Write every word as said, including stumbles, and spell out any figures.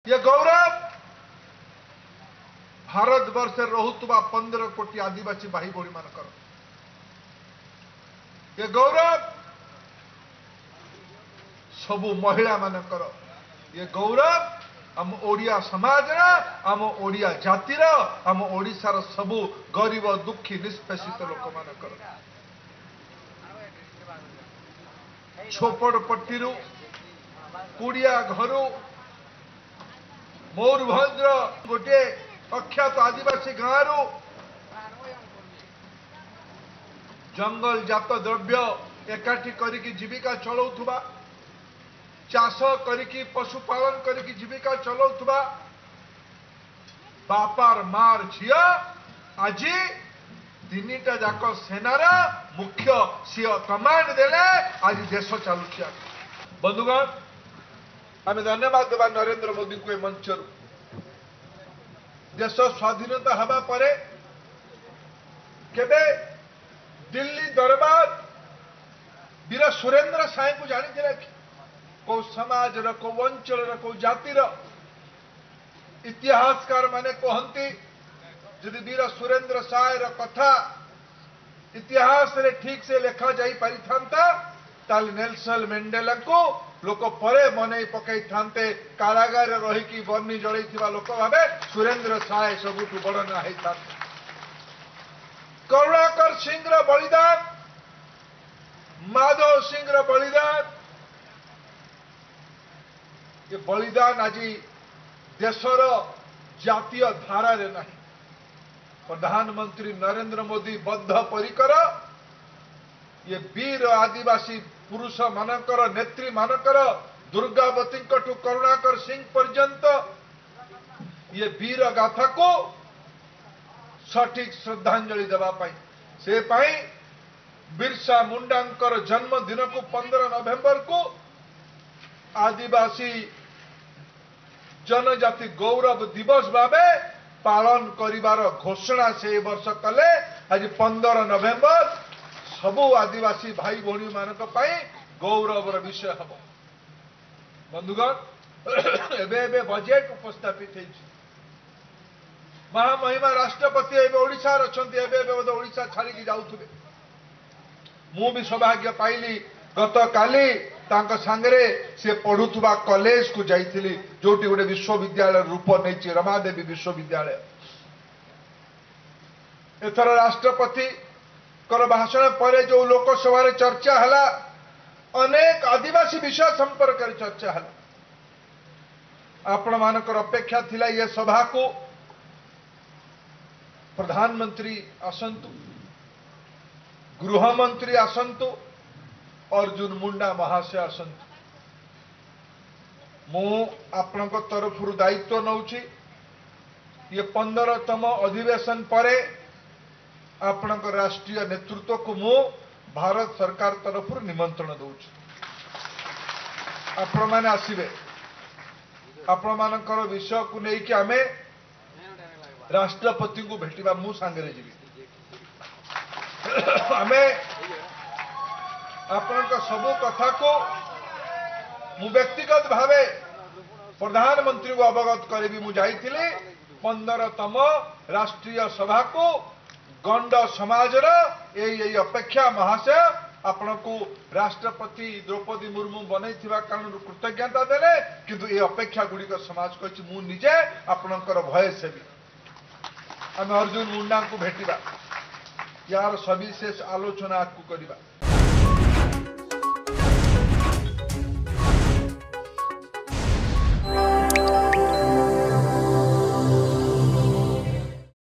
ये गौरव भारत वर्ष रहुतुबा पंद्रह कोटी आदिवासी भाई भौणी मानकर ये गौरव सबु महिला मानकर ये गौरव आम ओडिया समाज आम ओडिया जातिर आम ओडिशार सबु गरीब दुखी निष्पेषित लोक मानकर छोपड़पट्टी कुड़िया घर मयूरभंज गोटे अख्यात आदिवासी गाँव जंगल जात द्रव्य एकाठी करिकी जीविका चलाउथुबा चाष करिकी पशुपालन करिकी जीविका चलाउथुबा बापार मार झिया आज तीनटा जाक सेनार मुख्य सी कमांड देले आज देश चलुची बंधुगण आम धन्यवाद देवा नरेंद्र मोदी को मंचर देश स्वाधीनता हवा परे केबे दिल्ली दरबार वीर सुरेंद्र साय को जानी कि कौ समाज कौ अंचल कौ जातिर इतिहासकार माने कहती जदि वीर सुरेंद्र साय कथा इतिहास रे ठीक से लेखा जाई पारि थांता ताल नेल्सन मेंडेला को लोक परे मन पकई थांते कारागार रहीकि बर्णी जड़ई लोक भावे सुरेंद्र साय सबुठ बड़ ना होता करुणाकर सिंह बलिदान माधव सिंह बलिदान ये बलिदान आज देशर जातीय धारा रे नहीं प्रधानमंत्री नरेंद्र मोदी बद्ध परिकर ये वीर आदिवासी पुरुष मानकर नेत्री मानकर दुर्गावती ठू करुणाकर सिंह पर्यंत ये वीर गाथा को सठिक श्रद्धांजलि देवाई से पाई बिरसा मुंडांकर जन्मदिन को पंद्रह नवेम्बर को आदिवासी जनजाति गौरव दिवस भावे पालन करिवार घोषणा से वर्ष कले आज पंद्रह नवेम्बर सबु आदिवासी भाई भौणी मानक पाई गौरवर विषय हम बंधुगण एबे एबे बजेट उपस्थापित होइछि महामहिमा राष्ट्रपति एबे ओडिशा रछन्ति एबे एबे ओडिशा छाड़ी की जाउथुबे मु भी सौभाग्य पाइली गत काली तांका सांगरे से पढ़ुथुबा कॉलेज को जाइथिली जोटी गोटे विश्वविद्यालय रूप नहीं रमादेवी विश्वविद्यालय एथर राष्ट्रपति कर भाषण पर जो लोकसभा चर्चा हला अनेक आदिवासी विषय संपर्क चर्चा हला आपण मानकर अपेक्षा थिला ये सभा को प्रधानमंत्री आसंतु गृहमंत्री आसंतु अर्जुन मुंडा महाशय आसंतु मु आपण तरफ दायित्व नौछि ये पंद्रहतम अधिवेशन परे आपण राष्ट्रीय नेतृत्व को मु भारत सरकार तरफ निमंत्रण दौछि आपण माने आसीबे आपण मानकर विषय को लेकिन आमे राष्ट्रपति को भेटिबा मु सांगरे जीवी आमे आपण सबु कथा को मु व्यक्तिगत भावे प्रधानमंत्री को अवगत करी मु जाइथिली पंद्रहतम राष्ट्रीय सभा को गंड समाज यही अपेक्षा महाशय आपण को राष्ट्रपति द्रौपदी मुर्मू बनई कारण कृतज्ञता देले किंतु ये अपेक्षा गुड़िक समाज कही मु निजे आपणकर भयस हेबी आम अर्जुन मुंडा को भेटिबा यार सविशेष आलोचना को करिबा।